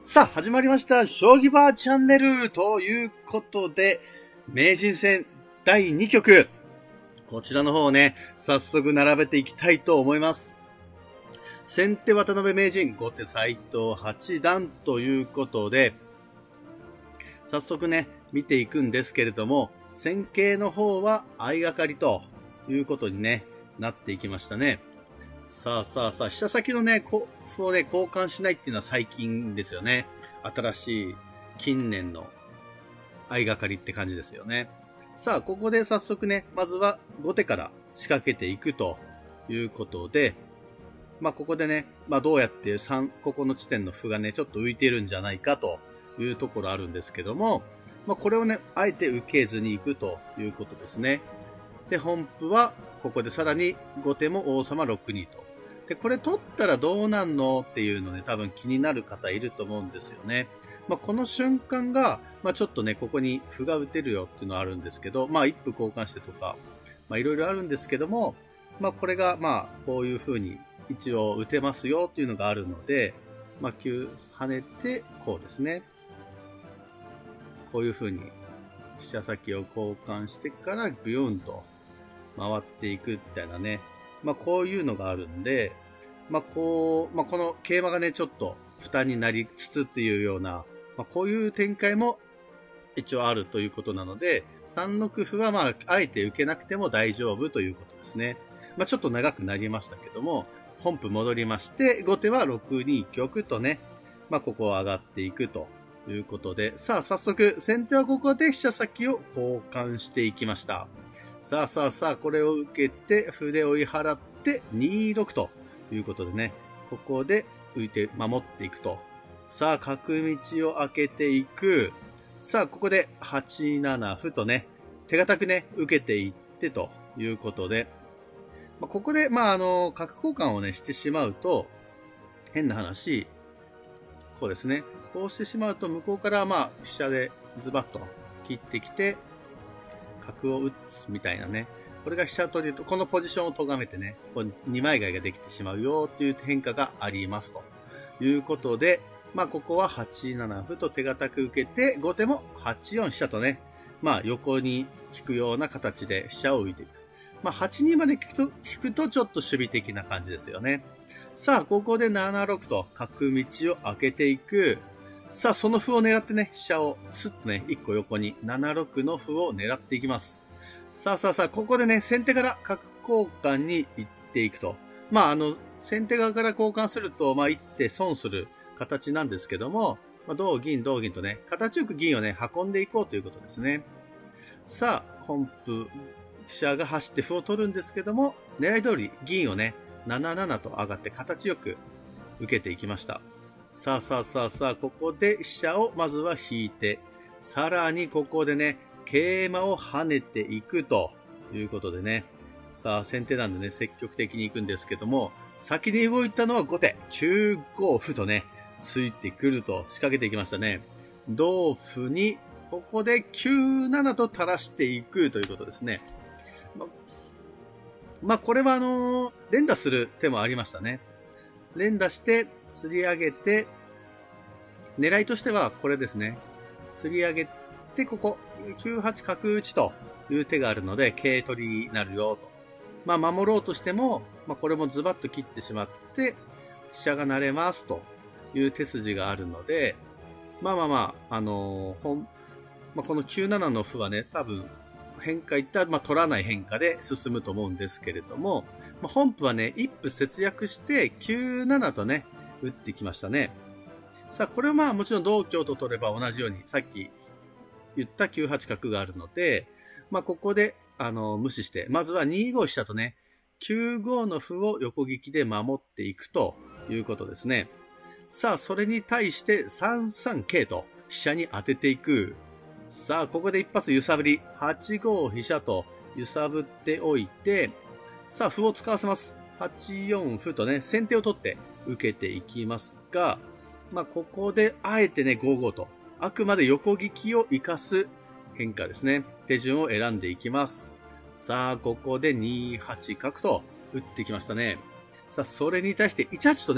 さあ、始まりました。将棋バーチャンネルということで、名人戦第2局。こちらの方をね、早速並べていきたいと思います。先手渡辺名人、後手斎藤八段ということで、早速ね、見ていくんですけれども、戦型の方は相掛かりということにね、なっていきましたね。さあ、飛車先のね、歩をね、交換しないっていうのは最近ですよね。新しい近年の相掛かりって感じですよね。さあ、ここで早速ね、まずは後手から仕掛けていくということで、ここでね、どうやってここの地点の歩がね、ちょっと浮いてるんじゃないかというところあるんですけども、これをね、あえて受けずに行くということですね。で、本譜は、ここでさらに後手も王様6二と。で、これ取ったらどうなんのっていうのね、多分気になる方いると思うんですよね。この瞬間が、ちょっとね、ここに歩が打てるよっていうのはあるんですけど、一歩交換してとか、いろいろあるんですけども、これが、こういう風に一応打てますよっていうのがあるので、9跳ねて、こうですね。こういう風に飛車先を交換してからビューンと回っていくみたいなね。こういうのがあるんで、この桂馬がね、ちょっと負担になりつつっていうような、こういう展開も一応あるということなので、3六歩はあえて受けなくても大丈夫ということですね。ちょっと長くなりましたけども、本譜戻りまして、後手は6二玉とね、ここを上がっていくということで、さあ早速、先手はここで飛車先を交換していきました。さあ、これを受けて、歩で追い払って、2六ということでね、ここで浮いて守っていくと。さあ、角道を開けていく。さあ、ここで8七歩とね、手堅くね、受けていってということで、ここで、角交換をね、してしまうと、変な話、こうですね。こうしてしまうと、向こうから飛車でズバッと切ってきて、角を打つみたいなね。これが飛車取りと、このポジションを咎めてね、2枚替えができてしまうよという変化がありますということで、ここは8七歩と手堅く受けて、後手も8四飛車とね、横に引くような形で飛車を浮いていく。8二まで引くとちょっと守備的な感じですよね。さあ、ここで7六と角道を開けていく。さあ、その歩を狙ってね、飛車をスッとね、1個横に7六の歩を狙っていきます。さあ、ここでね、先手から角交換に行っていくと。先手側から交換すると、行って損する形なんですけども、同銀とね、形よく銀をね、運んでいこうということですね。さあ、本譜、飛車が走って歩を取るんですけども、狙い通り銀をね、7七と上がって形よく受けていきました。さあ、ここで飛車をまずは引いて、さらにここでね、桂馬を跳ねていくということでね、さあ先手なんでね、積極的に行くんですけども、先に動いたのは後手、9五歩とね、ついてくると仕掛けていきましたね。同歩に、ここで9七と垂らしていくということですね。これは連打する手もありましたね。連打して、釣り上げて、狙いとしてはこれですね。釣り上げて、ここ、9八角打ちという手があるので、桂取りになるよと。守ろうとしても、これもズバッと切ってしまって、飛車が成れますという手筋があるので、この9七の歩はね、多分、変化いったら、取らない変化で進むと思うんですけれども、本譜はね、一歩節約して、9七とね、打ってきましたね。さあ、これはもちろん同香と取れば同じように、さっき言った9八角があるので、ここで、無視して、まずは2五飛車とね、9五の歩を横利きで守っていくということですね。さあ、それに対して3三桂と飛車に当てていく。さあ、ここで一発揺さぶり。8五飛車と揺さぶっておいて、さあ、歩を使わせます。8四歩とね、先手を取って受けていきますが、ここであえてね、5五と、あくまで横利きを活かす変化ですね。手順を選んでいきます。さあ、ここで2八角と打ってきましたね。さあ、それに対して1八とね、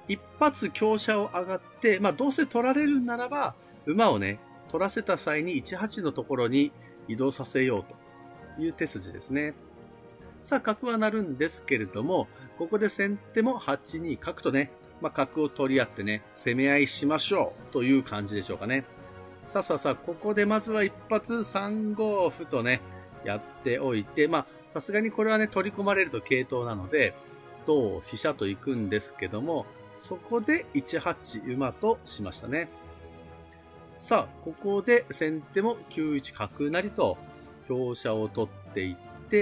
一発香車を上がって、まあどうせ取られるならば、馬をね、取らせた際に1八のところに移動させようという手筋ですね。さあ、角は鳴るんですけれども、ここで先手も8二角とね、まあ角を取り合ってね、攻め合いしましょうという感じでしょうかね。さあ、ここでまずは一発3五歩とね、やっておいて、まあ、さすがにこれはね、取り込まれると桂頭なので、同飛車と行くんですけども、そこで1八馬としましたね。さあ、ここで先手も9一角成と香車を取っていって、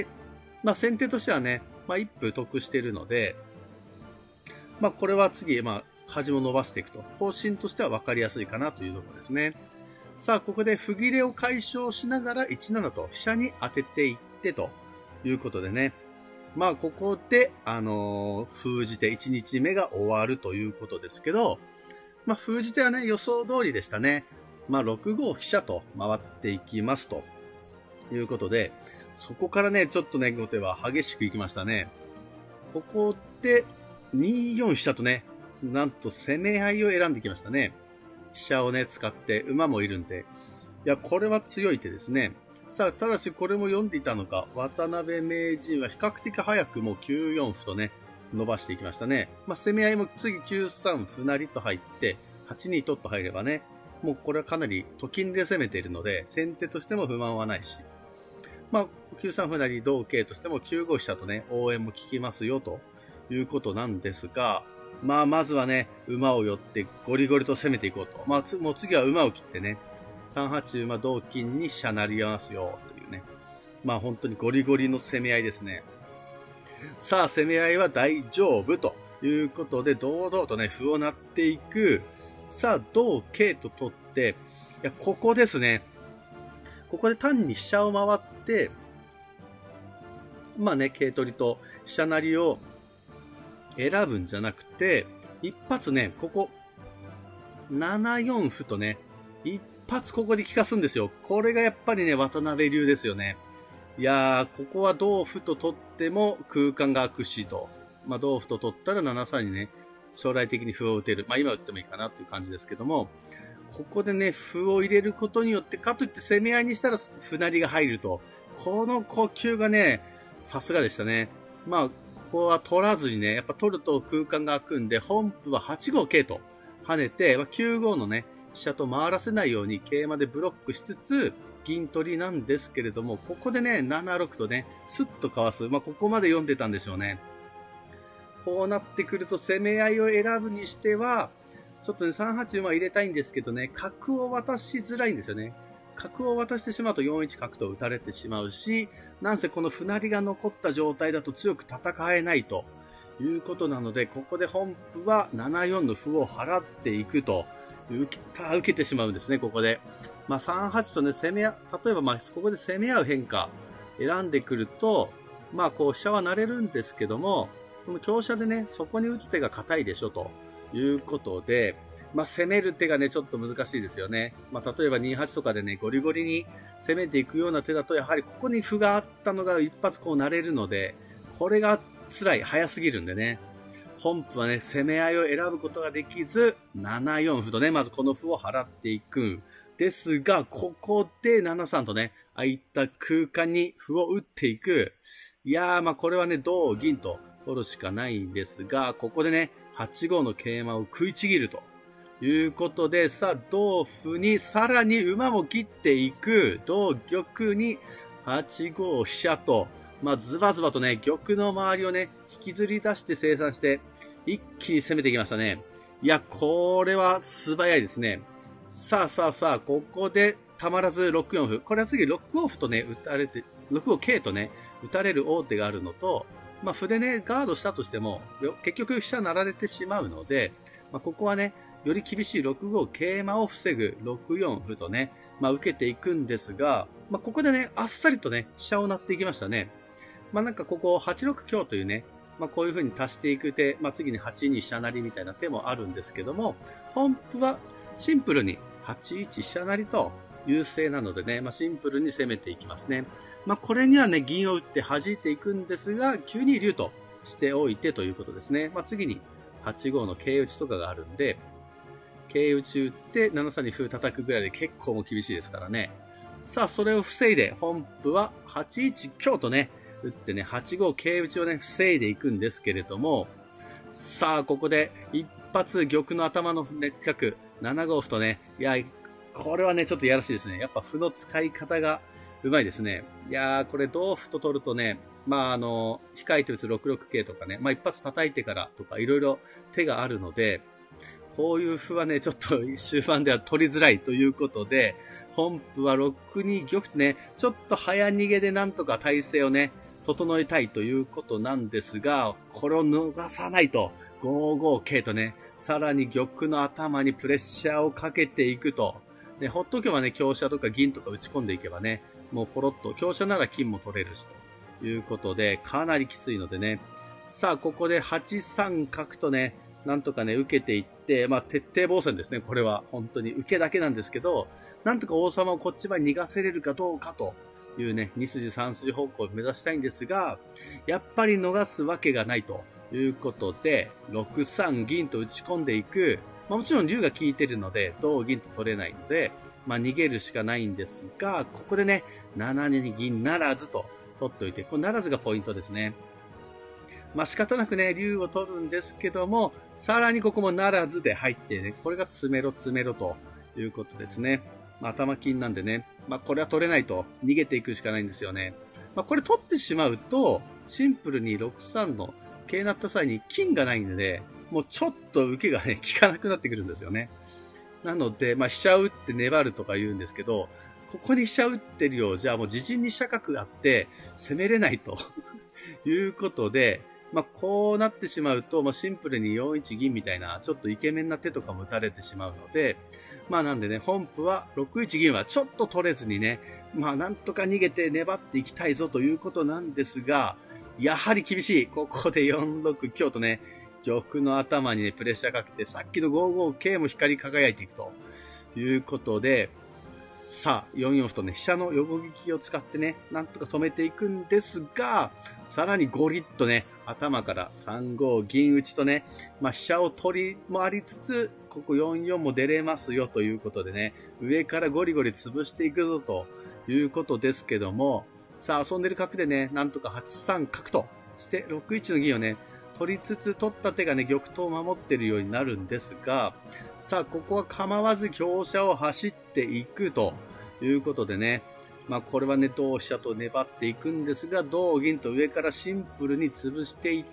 まあ先手としてはね、まあ一歩得しているので、まあこれは次、まあ端も伸ばしていくと、方針としては分かりやすいかなというところですね。さあ、ここで歩切れを解消しながら1七と飛車に当てていってということでね、まあここで、封じて1日目が終わるということですけど、まあ封じ手はね、予想通りでしたね。まあ、6五飛車と回っていきますということで、そこからね、ちょっとね、後手は激しくいきましたね。ここで、2四飛車とね、なんと攻め合いを選んできましたね。飛車をね、使って馬もいるんで。いや、これは強い手ですね。さあ、ただしこれも読んでいたのか、渡辺名人は比較的早くもう9四歩とね、伸ばしていきましたね。まあ、攻め合いも次9三歩成と入って、8二とと入ればね、もうこれはかなりと金で攻めているので、先手としても不満はないし、まあ、9三歩成同桂としても9五飛車とね、応援も効きますよということなんですが、まあ、まずはね、馬を寄ってゴリゴリと攻めていこうと。まあ、もう次は馬を切ってね、3八馬同金に飛車成り合わすよというね。まあ、本当にゴリゴリの攻め合いですね。さあ、攻め合いは大丈夫ということで、堂々とね、歩を成っていく。さあ、同桂と取って、いや、ここですね。ここで単に飛車を回って、まあね、桂取りと飛車成りを選ぶんじゃなくて、一発ね、ここ、7四歩とね、一発ここで効かすんですよ。これがやっぱりね、渡辺流ですよね。いやー、ここは同歩と取っても空間が空くしと。まあ、同歩と取ったら7三にね、将来的に歩を打てる。まあ今打ってもいいかなっていう感じですけども、ここでね、歩を入れることによって、かといって攻め合いにしたら歩成りが入ると。この呼吸がね、さすがでしたね。まあ、ここは取らずにね、やっぱ取ると空間が空くんで、本譜は8五桂と跳ねて、9五のね、飛車と回らせないように桂馬でブロックしつつ、銀取りなんですけれども、ここでね、7六とね、スッとかわす。まあここまで読んでたんでしょうね。こうなってくると攻め合いを選ぶにしては、ちょっとね、3八馬入れたいんですけどね、角を渡しづらいんですよね。角を渡してしまうと4一角と打たれてしまうし、なんせこの歩成りが残った状態だと強く戦えないということなので、ここで本譜は7四の歩を払っていくと、受けてしまうんですね、ここで。まあ3八とね、例えばまあここで攻め合う変化選んでくると、まあこう飛車は成れるんですけども、この香車でね、そこに打つ手が硬いでしょということで、まあ攻める手がね、ちょっと難しいですよね。まあ例えば2八とかでね、ゴリゴリに攻めていくような手だと、やはりここに歩があったのが一発こう成れるので、これが辛い、早すぎるんでね。本譜はね、攻め合いを選ぶことができず、7四歩とね、まずこの歩を払っていく。ですが、ここで7三とね、空いた空間に歩を打っていく。いやー、まあこれはね、同銀と取るしかないんですが、ここでね、8五の桂馬を食いちぎるということで、さあ、同歩にさらに馬も切っていく。同玉に8五飛車と、まあ、ズバズバとね、玉の周りをね、引きずり出して生産して、一気に攻めてきましたね。いや、これは素早いですね。さあ、ここでたまらず6四歩。これは次6五歩とね、打たれて、6五桂とね、打たれる王手があるのと、まあ、歩でね、ガードしたとしても、結局飛車成られてしまうので、まあ、ここはね、より厳しい6五桂馬を防ぐ6四歩とね、まあ、受けていくんですが、まあ、ここでね、あっさりとね、飛車を成っていきましたね。まあなんかここ8六香というね、まあこういう風に足していく手、まあ次に8二飛車成みたいな手もあるんですけども、本譜はシンプルに8一飛車成と優勢なのでね、まあシンプルに攻めていきますね。まあこれにはね、銀を打って弾いていくんですが、9二竜としておいてということですね。まあ次に 8五の桂打ちとかがあるんで、桂打ち打って7三に歩叩くぐらいで結構もう厳しいですからね。さあ、それを防いで、本譜は8一香とね、打ってね、8五桂打ちをね、防いでいくんですけれども、さあ、ここで一発玉の頭の近く、7五歩とね、いや、これはね、ちょっとやらしいですね。やっぱ歩の使い方がうまいですね。いやー、これ同歩と取るとね、控えて打つ6六桂とかね、一発叩いてからとかいろいろ手があるので、こういう歩はね、ちょっと終盤では取りづらいということで、本譜は6二玉とね、ちょっと早逃げでなんとか体勢をね、整えたいということなんですが、これを逃さないと、5五桂とね、さらに玉の頭にプレッシャーをかけていくと、で、ほっとけばね、香車とか銀とか打ち込んでいけばね、もうポロッと、香車なら金も取れるし、ということで、かなりきついのでね、さあ、ここで8三角とね、なんとかね、受けていって、徹底防戦ですね、これは。本当に受けだけなんですけど、なんとか王様をこっちまで逃がせれるかどうかというね、2筋3筋方向を目指したいんですが、やっぱり逃すわけがないということで、6三銀と打ち込んでいく。もちろん竜が効いてるので、同銀と取れないので、逃げるしかないんですが、ここでね、7二銀ならずと取っておいて、このならずがポイントですね。仕方なくね、竜を取るんですけども、さらにここもならずで入ってね、これが詰めろ詰めろということですね。頭金なんでね、これは取れないと逃げていくしかないんですよね。これ取ってしまうと、シンプルに6三の桂なった際に金がないので、もうちょっと受けがね、効かなくなってくるんですよね。なので、飛車を打って粘るとか言うんですけど、ここに飛車打ってるようじゃもう自陣に飛車角があって攻めれないということで、こうなってしまうと、シンプルに4一銀みたいな、ちょっとイケメンな手とかも打たれてしまうので、なんでね、本譜は6一銀はちょっと取れずにね、なんとか逃げて粘っていきたいぞということなんですが、やはり厳しい。ここで4六香とね、玉の頭にね、プレッシャーかけて、さっきの5五桂も光り輝いていくということで、さあ、4四歩とね、飛車の横利きを使ってね、なんとか止めていくんですが、さらにゴリッとね、頭から3五銀打ちとね、飛車を取りもありつつ、ここ4四も出れますよということでね、上からゴリゴリ潰していくぞということですけども、さあ遊んでる角でね、なんとか8三角として、6一の銀をね、取りつつ取った手がね、玉頭を守っているようになるんですが、さあ、ここは構わず香車を走っていくということでね、これはね、同飛車と粘っていくんですが、同銀と上からシンプルに潰していって、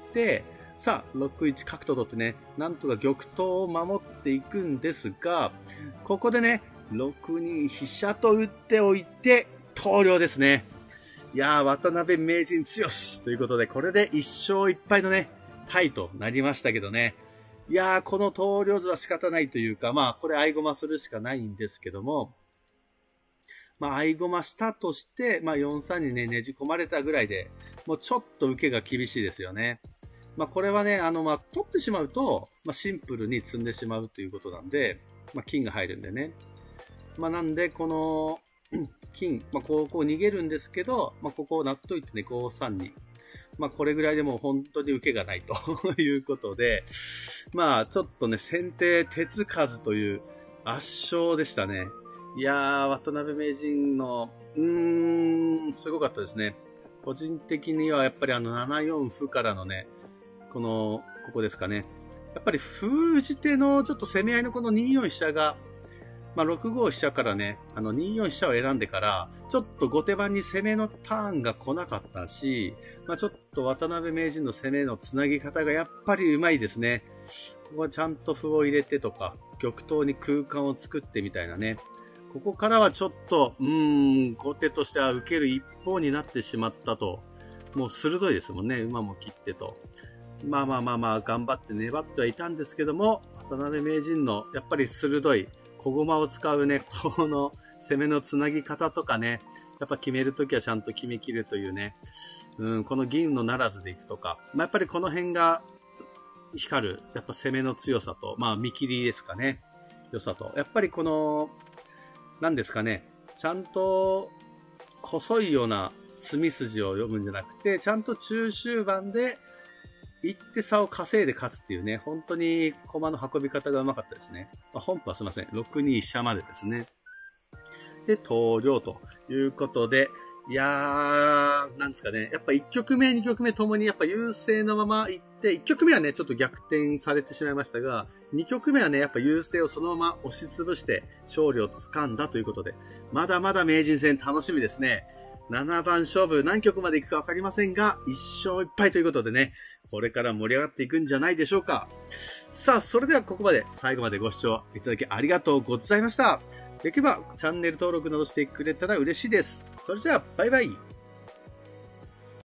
さあ、6一角と取ってね、なんとか玉頭を守っていくんですが、ここでね、6二飛車と打っておいて、投了ですね。いやー、渡辺名人強しということで、これで1勝1敗のね、タイとなりましたけどね。いやー、この投了図は仕方ないというか、これ合駒するしかないんですけども、合駒したとして、4三にね、ねじ込まれたぐらいで、もうちょっと受けが厳しいですよね。これはね、取ってしまうと、シンプルに積んでしまうということなんで、金が入るんでね。なんで、この、金、こう逃げるんですけど、ここをなっといてね、5三に。これぐらいでもう本当に受けがないということで、ちょっとね、先手手つかずという圧勝でしたね。いやー、渡辺名人の、すごかったですね。個人的にはやっぱり7四歩からのね、ここですかね。やっぱり封じ手のちょっと攻め合いのこの2四飛車が、6五飛車からね、2四飛車を選んでから、ちょっと後手番に攻めのターンが来なかったし、ちょっと渡辺名人の攻めのつなぎ方がやっぱりうまいですね。ここはちゃんと歩を入れてとか、玉頭に空間を作ってみたいなね。ここからはちょっと、後手としては受ける一方になってしまったと。もう鋭いですもんね、馬も切ってと。頑張って粘ってはいたんですけども、渡辺名人のやっぱり鋭い、小駒を使うね、この攻めのつなぎ方とかね、やっぱ決めるときはちゃんと決めきるというね、この銀のならずでいくとか、やっぱりこの辺が光る、やっぱ攻めの強さと、見切りですかね、良さと、やっぱりこの、なんですかね、ちゃんと細いような詰み筋を読むんじゃなくて、ちゃんと中終盤で一手差を稼いで勝つっていうね、本当に駒の運び方がうまかったですね。本譜はすいません。6二飛車までですね。で、投了ということで、いやー、なんですかね。やっぱ1局目、2局目ともにやっぱ優勢のまま行って、1局目はね、ちょっと逆転されてしまいましたが、2局目はね、やっぱ優勢をそのまま押しつぶして勝利を掴んだということで、まだまだ名人戦楽しみですね。7番勝負何局まで行くかわかりませんが、1勝1敗ということでね、これから盛り上がっていくんじゃないでしょうか。さあ、それではここまで最後までご視聴いただきありがとうございました。できればチャンネル登録などしてくれたら嬉しいです。それじゃあ、バイバイ。